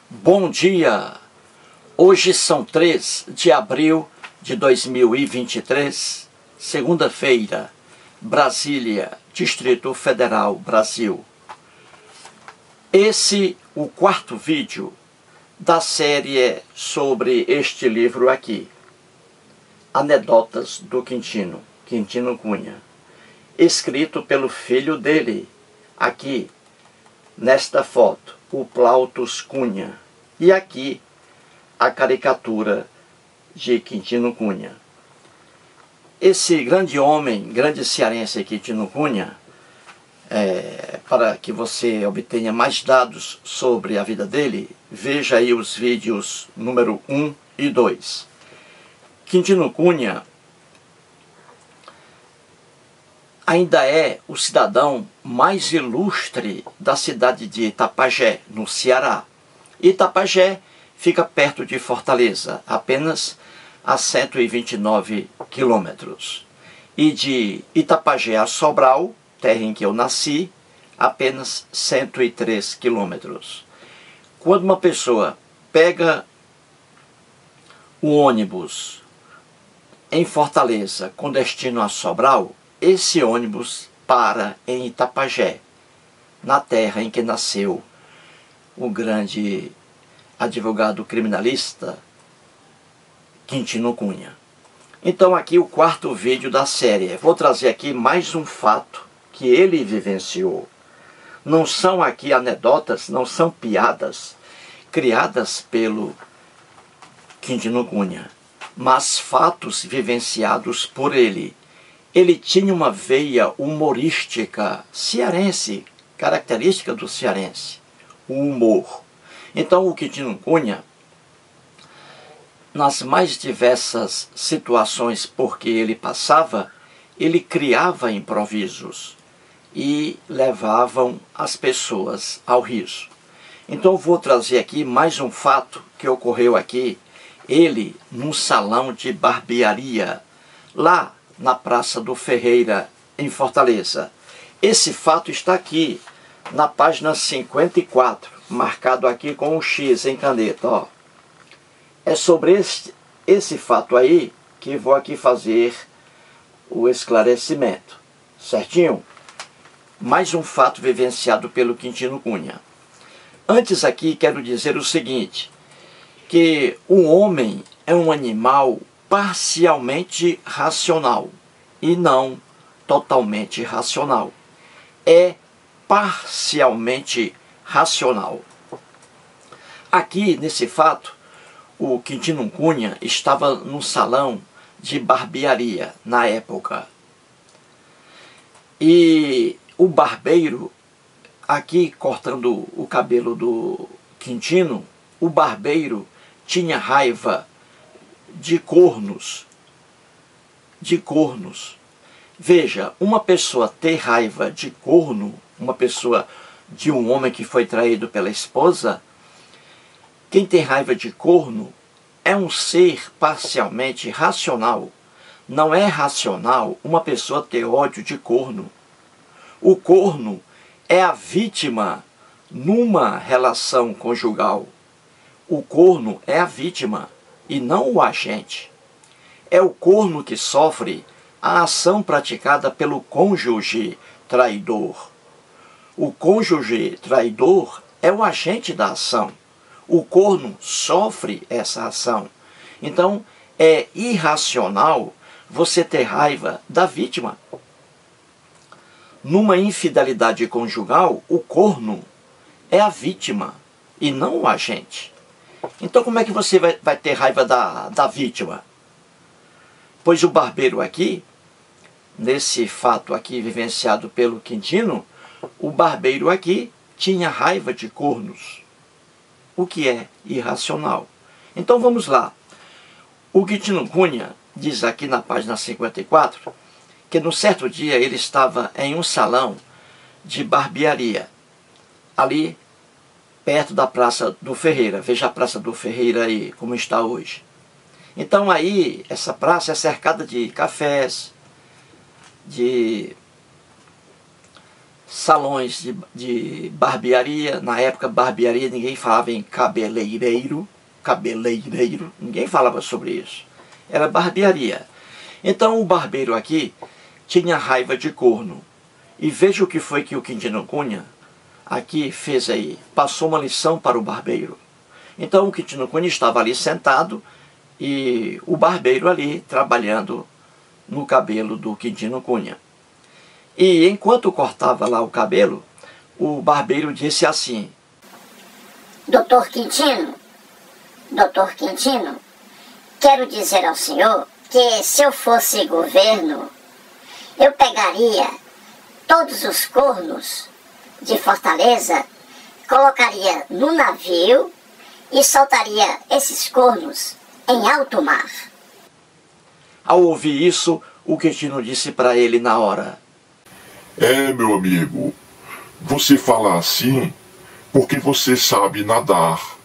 Bom dia! Hoje são 3 de abril de 2023, segunda-feira, Brasília, Distrito Federal, Brasil. Esse o quarto vídeo da série sobre este livro aqui, Anedotas do Quintino, Quintino Cunha, escrito pelo filho dele, aqui, nesta foto, o Plautus Cunha, e aqui a caricatura de Quintino Cunha. Esse grande homem, grande cearense Quintino Cunha, para que você obtenha mais dados sobre a vida dele, veja aí os vídeos número 1 e 2. Quintino Cunha ainda é o cidadão mais ilustre da cidade de Itapajé, no Ceará. Itapajé fica perto de Fortaleza, apenas a 129 quilômetros. E de Itapajé a Sobral, terra em que eu nasci, apenas 103 quilômetros. Quando uma pessoa pega o ônibus em Fortaleza com destino a Sobral, esse ônibus para em Itapajé, na terra em que nasceu o grande advogado criminalista Quintino Cunha. Então aqui o quarto vídeo da série. Vou trazer aqui mais um fato que ele vivenciou. Não são aqui anedotas, não são piadas criadas pelo Quintino Cunha, mas fatos vivenciados por ele. Ele tinha uma veia humorística cearense, característica do cearense, o humor. Então o Quintino Cunha, nas mais diversas situações por que ele passava, ele criava improvisos e levavam as pessoas ao riso. Então vou trazer aqui mais um fato que ocorreu aqui, ele num salão de barbearia, lá na Praça do Ferreira, em Fortaleza. Esse fato está aqui, na página 54, marcado aqui com um X em caneta, ó. É sobre esse fato aí que vou aqui fazer o esclarecimento, certinho? Mais um fato vivenciado pelo Quintino Cunha. Antes aqui quero dizer o seguinte, que o homem é um animal parcialmente racional e não totalmente racional. É parcialmente racional. Aqui, nesse fato, o Quintino Cunha estava num salão de barbearia na época. E o barbeiro, aqui cortando o cabelo do Quintino, o barbeiro tinha raiva de cornos. Veja, uma pessoa ter raiva de corno, uma pessoa de um homem que foi traído pela esposa, quem tem raiva de corno é um ser parcialmente racional. Não é racional uma pessoa ter ódio de corno. O corno é a vítima numa relação conjugal. O corno é a vítima e não o agente. É o corno que sofre a ação praticada pelo cônjuge traidor. O cônjuge traidor é o agente da ação. O corno sofre essa ação. Então, é irracional você ter raiva da vítima. Numa infidelidade conjugal, o corno é a vítima e não o agente. Então, como é que você vai ter raiva da vítima? Pois o barbeiro aqui, nesse fato aqui vivenciado pelo Quintino, o barbeiro aqui tinha raiva de cornos, o que é irracional. Então vamos lá. O Quintino Cunha diz aqui na página 54 que num certo dia ele estava em um salão de barbearia, ali perto da Praça do Ferreira. Veja a Praça do Ferreira aí, como está hoje. Então aí, essa praça é cercada de cafés, de salões de barbearia. Na época, barbearia, ninguém falava em cabeleireiro, ninguém falava sobre isso. Era barbearia. Então o barbeiro aqui tinha raiva de corno. E veja o que foi que o Quintino Cunha aqui fez aí. Passou uma lição para o barbeiro. Então o Quintino Cunha estava ali sentado e o barbeiro ali trabalhando no cabelo do Quintino Cunha. E enquanto cortava lá o cabelo, o barbeiro disse assim: Doutor Quintino, quero dizer ao senhor que se eu fosse governo, eu pegaria todos os cornos de Fortaleza, colocaria no navio e soltaria esses cornos em alto mar. Ao ouvir isso, o Quintino disse para ele na hora: meu amigo, você fala assim porque você sabe nadar.